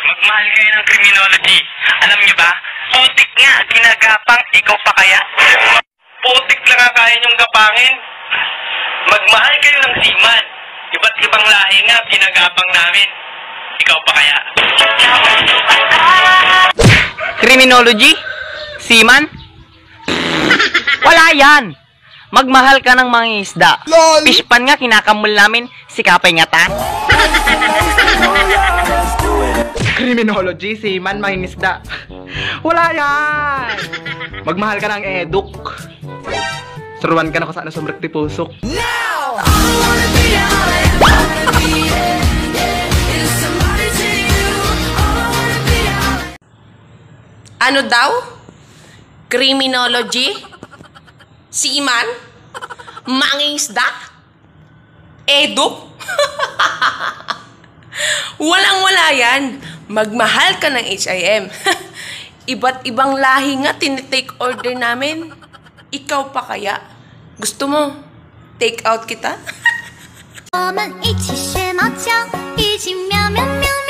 Magmahal kayo ng criminology. Alam niyo ba? Putik nga, ginagapang, ikaw pa kaya? Putik lang nga kaya niyong gapangin. Magmahal kayo ng seaman. Iba't ibang lahi nga, ginagapang namin. Ikaw pa kaya? Criminology? Seaman? Wala yan! Magmahal ka ng mga isda. Fishpan nga, kinakamul namin. Sikapay nga ta. Criminology, seaman, mangingisda. Wala yan! Magmahal ka ng eduk. Suruan ka na kung saan sumrek ti pusok. Ano daw? Criminology? Seaman? Mangingisda? Eduk? Walang-wala yan. Magmahal ka ng HIM. Iba't ibang lahi nga tinitake order namin. Ikaw pa kaya? Gusto mo? Take out kita? 我们一起学猫叫，一起喵喵喵。